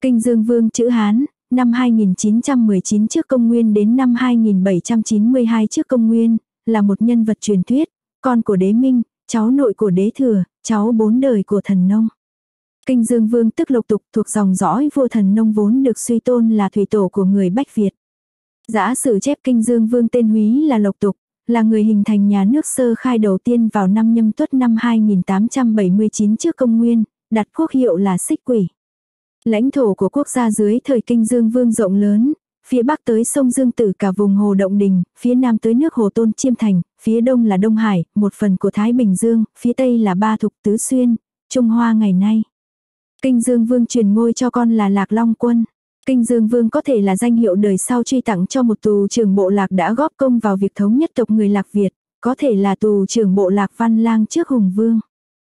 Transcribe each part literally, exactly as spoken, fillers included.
Kinh Dương Vương chữ Hán, năm hai nghìn chín trăm mười chín trước công nguyên đến năm hai nghìn bảy trăm chín mươi hai trước công nguyên, là một nhân vật truyền thuyết, con của đế Minh, cháu nội của đế Thừa, cháu bốn đời của thần nông. Kinh Dương Vương tức Lộc Tục thuộc dòng dõi vua thần nông vốn được suy tôn là thủy tổ của người Bách Việt. Giả sử chép Kinh Dương Vương tên húy là Lộc Tục, là người hình thành nhà nước sơ khai đầu tiên vào năm Nhâm Tuất năm hai nghìn tám trăm bảy mươi chín trước công nguyên, đặt quốc hiệu là Xích Quỷ. Lãnh thổ của quốc gia dưới thời Kinh Dương Vương rộng lớn, phía bắc tới sông Dương Tử cả vùng hồ Động Đình, phía nam tới nước hồ Tôn Chiêm Thành, phía đông là Đông Hải, một phần của Thái Bình Dương, phía tây là Ba Thục Tứ Xuyên, Trung Hoa ngày nay. Kinh Dương Vương truyền ngôi cho con là Lạc Long Quân. Kinh Dương Vương có thể là danh hiệu đời sau truy tặng cho một tù trưởng bộ lạc đã góp công vào việc thống nhất tộc người Lạc Việt, có thể là tù trưởng bộ lạc Văn Lang trước Hùng Vương.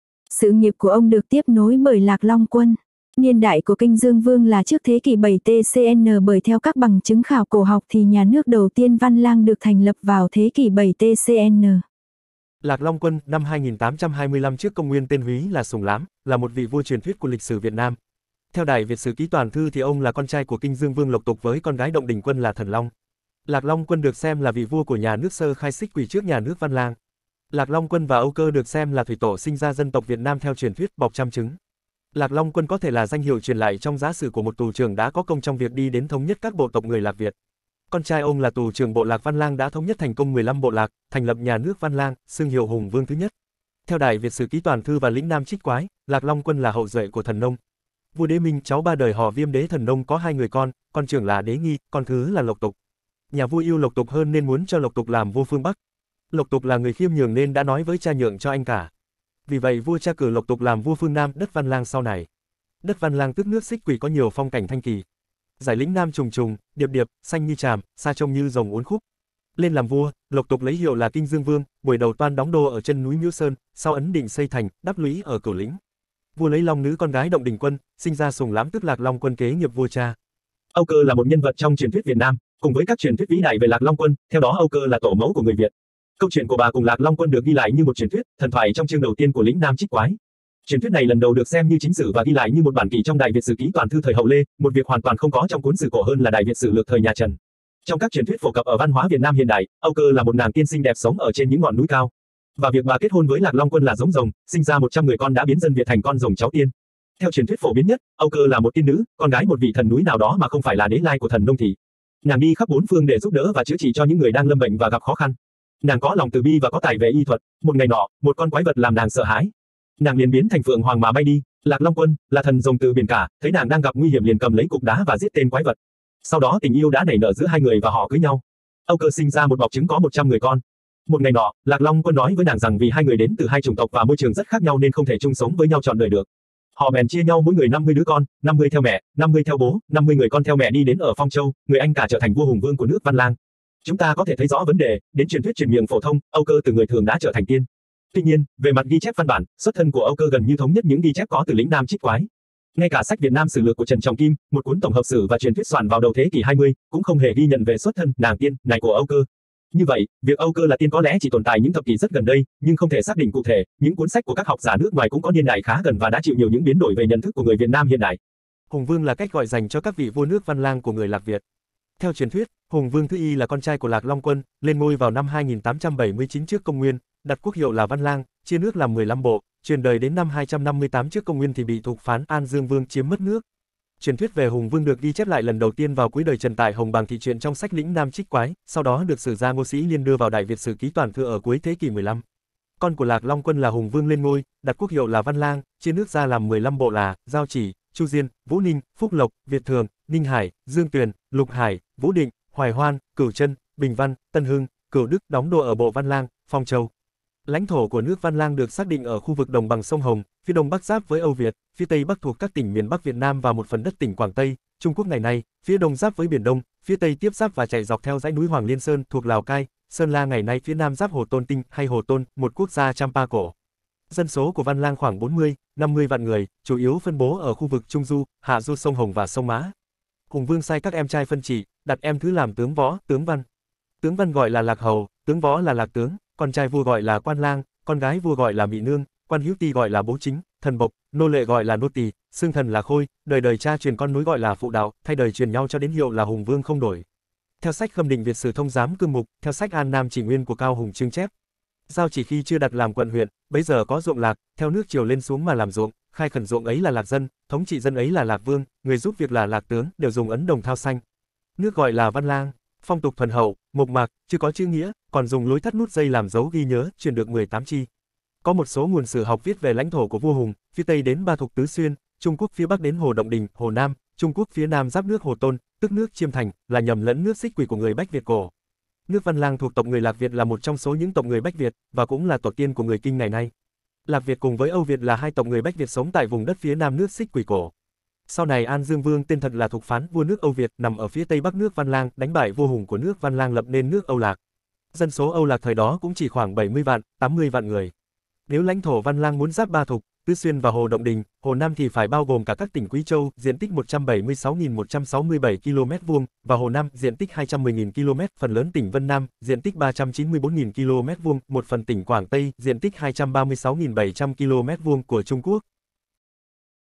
Sự nghiệp của ông được tiếp nối bởi Lạc Long Quân. Niên đại của Kinh Dương Vương là trước thế kỷ bảy tê xê en bởi theo các bằng chứng khảo cổ học thì nhà nước đầu tiên Văn Lang được thành lập vào thế kỷ bảy tê xê en. Lạc Long Quân, năm hai nghìn tám trăm hai mươi lăm trước công nguyên tên húy là Sùng Lám, là một vị vua truyền thuyết của lịch sử Việt Nam. Theo Đại Việt Sử Ký Toàn Thư thì ông là con trai của Kinh Dương Vương Lộc Tục với con gái Động Đình Quân là Thần Long. Lạc Long Quân được xem là vị vua của nhà nước sơ khai Xích Quỷ trước nhà nước Văn Lang. Lạc Long Quân và Âu Cơ được xem là thủy tổ sinh ra dân tộc Việt Nam theo truyền thuyết bọc trăm trứng. Lạc Long Quân có thể là danh hiệu truyền lại trong giả sử của một tù trưởng đã có công trong việc đi đến thống nhất các bộ tộc người Lạc Việt. Con trai ông là tù trưởng bộ lạc Văn Lang đã thống nhất thành công mười lăm bộ lạc, thành lập nhà nước Văn Lang, xưng hiệu Hùng Vương thứ nhất. Theo Đại Việt Sử Ký Toàn Thư và Lĩnh Nam Trích Quái, Lạc Long Quân là hậu duệ của thần nông. Vua Đế Minh cháu ba đời họ Viêm đế thần nông có hai người con, con trưởng là Đế Nghi, con thứ là Lộc Tục. Nhà vua yêu Lộc Tục hơn nên muốn cho Lộc Tục làm vua phương Bắc. Lộc Tục là người khiêm nhường nên đã nói với cha nhượng cho anh cả. Vì vậy vua cha cử Lộc Tục làm vua phương Nam đất Văn Lang sau này. Đất Văn Lang tức nước Xích Quỷ có nhiều phong cảnh thanh kỳ. Dải lĩnh Nam trùng trùng, điệp điệp, xanh như tràm, xa trông như rồng uốn khúc. Lên làm vua, Lộc Tục lấy hiệu là Kinh Dương Vương, buổi đầu toan đóng đô ở chân núi Miễu Sơn, sau ấn định xây thành, đắp lũy ở Cửu Lĩnh. Vua lấy Long nữ con gái Động Đình Quân, sinh ra Sùng Lám tức Lạc Long Quân kế nghiệp vua cha. Âu Cơ là một nhân vật trong truyền thuyết Việt Nam, cùng với các truyền thuyết vĩ đại về Lạc Long Quân, theo đó Âu Cơ là tổ mẫu của người Việt. Câu chuyện của bà cùng Lạc Long Quân được ghi lại như một truyền thuyết, thần thoại trong chương đầu tiên của Lĩnh Nam Trích Quái. Truyền thuyết này lần đầu được xem như chính sử và ghi lại như một bản kỷ trong Đại Việt Sử Ký Toàn Thư thời Hậu Lê, một việc hoàn toàn không có trong cuốn sử cổ hơn là Đại Việt Sử Lược thời nhà Trần. Trong các truyền thuyết phổ cập ở văn hóa Việt Nam hiện đại, Âu Cơ là một nàng tiên xinh đẹp sống ở trên những ngọn núi cao. Và việc bà kết hôn với Lạc Long Quân là giống rồng, sinh ra một trăm người con đã biến dân Việt thành con rồng cháu tiên. Theo truyền thuyết phổ biến nhất, Âu Cơ là một tiên nữ, con gái một vị thần núi nào đó mà không phải là đế lai của thần nông thị. Nàng đi khắp bốn phương để giúp đỡ và chữa trị cho những người đang lâm bệnh và gặp khó khăn. Nàng có lòng từ bi và có tài về y thuật. Một ngày nọ, một con quái vật làm nàng sợ hãi. Nàng liền biến thành phượng hoàng mà bay đi. Lạc Long Quân là thần rồng từ biển cả, thấy nàng đang gặp nguy hiểm liền cầm lấy cục đá và giết tên quái vật. Sau đó tình yêu đã nảy nở giữa hai người và họ cưới nhau. Âu Cơ sinh ra một bọc trứng có một trăm người con. Một ngày nọ, Lạc Long Quân nói với nàng rằng vì hai người đến từ hai chủng tộc và môi trường rất khác nhau nên không thể chung sống với nhau trọn đời được. Họ bèn chia nhau mỗi người năm mươi đứa con, năm mươi theo mẹ, năm mươi theo bố, năm mươi người con theo mẹ đi đến ở Phong Châu, người anh cả trở thành vua Hùng Vương của nước Văn Lang. Chúng ta có thể thấy rõ vấn đề, đến truyền thuyết truyền miệng phổ thông, Âu Cơ từ người thường đã trở thành tiên. Tuy nhiên, về mặt ghi chép văn bản, xuất thân của Âu Cơ gần như thống nhất những ghi chép có từ Lĩnh Nam Trích Quái. Ngay cả sách Việt Nam Sử Lược của Trần Trọng Kim, một cuốn tổng hợp sử và truyền thuyết soạn vào đầu thế kỷ hai mươi, cũng không hề ghi nhận về xuất thân nàng tiên này của Âu Cơ. Như vậy, việc Âu Cơ là tiên có lẽ chỉ tồn tại những thập kỷ rất gần đây, nhưng không thể xác định cụ thể. Những cuốn sách của các học giả nước ngoài cũng có niên đại khá gần và đã chịu nhiều những biến đổi về nhận thức của người Việt Nam hiện đại. Hùng Vương là cách gọi dành cho các vị vua nước Văn Lang của người Lạc Việt. Theo truyền thuyết, Hùng Vương thứ Y là con trai của Lạc Long Quân, lên ngôi vào năm hai nghìn tám trăm bảy mươi chín trước công nguyên, đặt quốc hiệu là Văn Lang, chia nước làm mười lăm bộ, truyền đời đến năm hai trăm năm mươi tám trước công nguyên thì bị thục phán An Dương Vương chiếm mất nước. Truyền thuyết về Hùng Vương được ghi chép lại lần đầu tiên vào cuối đời Trần tại Hồng Bàng Thị Truyện trong sách Lĩnh Nam Trích Quái, sau đó được sử gia Ngô Sĩ Liên đưa vào Đại Việt Sử Ký Toàn Thư ở cuối thế kỷ mười lăm. Con của Lạc Long Quân là Hùng Vương lên ngôi, đặt quốc hiệu là Văn Lang, chia nước ra làm mười lăm bộ là Giao Chỉ, Chu Diên, Vũ Ninh, Phúc Lộc, Việt Thường, Ninh Hải, Dương Tuyền, Lục Hải, Vũ Định, Hoài Hoan, Cửu Chân, Bình Văn, Tân Hưng, Cửu Đức đóng đô ở bộ Văn Lang, Phong Châu. Lãnh thổ của nước Văn Lang được xác định ở khu vực đồng bằng sông Hồng, phía đông bắc giáp với Âu Việt, phía tây bắc thuộc các tỉnh miền Bắc Việt Nam và một phần đất tỉnh Quảng Tây, Trung Quốc ngày nay, phía đông giáp với Biển Đông, phía tây tiếp giáp và chạy dọc theo dãy núi Hoàng Liên Sơn thuộc Lào Cai, Sơn La ngày nay phía nam giáp Hồ Tôn Tinh hay Hồ Tôn, một quốc gia Champa cổ. Dân số của Văn Lang khoảng bốn mươi, năm mươi vạn người, chủ yếu phân bố ở khu vực Trung Du, Hạ Du sông Hồng và sông Mã. Hùng Vương sai các em trai phân chỉ, đặt em thứ làm tướng võ, tướng văn. Tướng văn gọi là Lạc Hầu, tướng võ là Lạc tướng, con trai vua gọi là Quan Lang, con gái vua gọi là Mị Nương, quan hữu ti gọi là Bố Chính, thần bộc, nô lệ gọi là nô tỳ, xưng thần là khôi, đời đời cha truyền con nối gọi là phụ đạo, thay đời truyền nhau cho đến hiệu là hùng vương không đổi. Theo sách Khâm Định Việt Sử Thông Giám Cương Mục, theo sách An Nam Chỉ Nguyên của Cao Hùng Chương chép. Giao chỉ khi chưa đặt làm quận huyện, bấy giờ có ruộng lạc, theo nước triều lên xuống mà làm ruộng, khai khẩn ruộng ấy là lạc dân, thống trị dân ấy là lạc vương, người giúp việc là lạc tướng, đều dùng ấn đồng thao xanh. Nước gọi là văn lang, phong tục thuần hậu, mộc mạc, chưa có chữ nghĩa, còn dùng lối thắt nút dây làm dấu ghi nhớ, truyền được mười tám chi. Có một số nguồn sử học viết về lãnh thổ của vua Hùng, phía Tây đến Ba Thục Tứ Xuyên, Trung Quốc phía Bắc đến Hồ Động Đình, Hồ Nam, Trung Quốc phía Nam giáp nước Hồ Tôn, tức nước Chiêm Thành, là nhầm lẫn nước Xích Quỷ của người Bách Việt cổ. Nước Văn Lang thuộc tộc người Lạc Việt là một trong số những tộc người Bách Việt, và cũng là tổ tiên của người Kinh ngày nay. Lạc Việt cùng với Âu Việt là hai tộc người Bách Việt sống tại vùng đất phía Nam nước Xích Quỷ cổ. Sau này An Dương Vương tên thật là Thục Phán, vua nước Âu Việt, nằm ở phía Tây Bắc nước Văn Lang, đánh bại vua Hùng của nước Văn Lang lập nên nước Âu Lạc. Dân số Âu Lạc thời đó cũng chỉ khoảng bảy mươi vạn, tám mươi vạn người. Nếu lãnh thổ Văn Lang muốn giáp Ba Thục, Tứ Xuyên và Hồ Động Đình, Hồ Nam thì phải bao gồm cả các tỉnh Quý Châu, diện tích một trăm bảy mươi sáu nghìn một trăm sáu mươi bảy ki lô mét vuông, và Hồ Nam, diện tích hai trăm mười nghìn ki lô mét, phần lớn tỉnh Vân Nam, diện tích ba trăm chín mươi bốn nghìn ki lô mét vuông, một phần tỉnh Quảng Tây, diện tích hai trăm ba mươi sáu nghìn bảy trăm ki lô mét vuông của Trung Quốc.